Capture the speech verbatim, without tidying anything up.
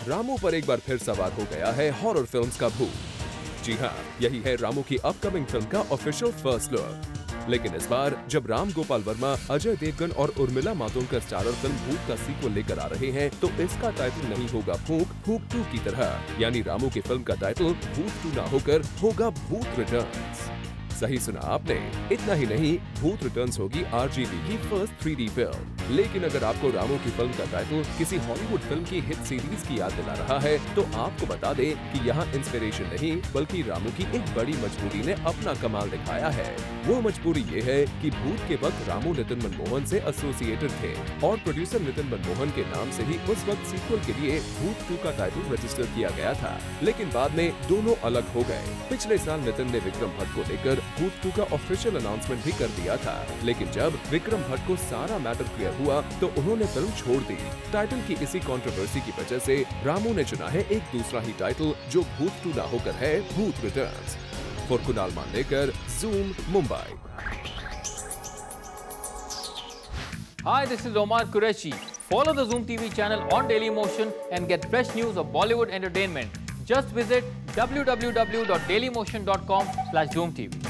रामू पर एक बार फिर सवार हो गया है हॉरर फिल्म्स का भूत। जी हाँ, यही है रामू की अपकमिंग फिल्म का ऑफिशियल फर्स्ट लुक। लेकिन इस बार जब राम गोपाल वर्मा, अजय देवगन और उर्मिला मातोंडकर स्टारर फिल्म भूत का सीक्वल लेकर आ रहे हैं, तो इसका टाइटल नहीं होगा फूंक फूंक टू की तरह, यानी रामू की फिल्म का टाइटल भूत टू ना होकर होगा भूत रिटर्न्स। सही सुना आपने। इतना ही नहीं, भूत रिटर्न्स होगी आरजीवी की फर्स्ट थ्री डी फिल्म। लेकिन अगर आपको रामू की फिल्म का टाइटल किसी हॉलीवुड फिल्म की हिट सीरीज की याद दिला रहा है, तो आपको बता दे कि यहाँ इंस्पिरेशन नहीं बल्कि रामू की एक बड़ी मजबूरी ने अपना कमाल दिखाया है। वो मजबूरी ये है कि भूत के वक्त रामू नितिन मनमोहन से एसोसिएटेड थे और प्रोड्यूसर नितिन मनमोहन के नाम से ही उस वक्त सीक्वल के लिए भूत टू का टाइटल रजिस्टर किया गया था। लेकिन बाद में दोनों अलग हो गए। पिछले साल नितिन ने विक्रम भट्ट को लेकर भूत टू का ऑफिशियल अनाउंसमेंट भी कर दिया था, लेकिन जब विक्रम भट्ट को सारा मैटर क्लियर हुआ तो उन्होंने फिल्म छोड़ दी। टाइटल की इसी कंट्रोवर्सी की वजह से रामू ने चुना है एक दूसरा ही टाइटल जो भूत टू ना होकर है Bhoot returns. For Kunal Mandlekar, Zoom, Mumbai. Hi, this is Omar Qureshi. Follow the Zoom T V channel on Daily Motion and get fresh news of Bollywood entertainment. Just visit w w w dot daily motion dot com slash zoom t v.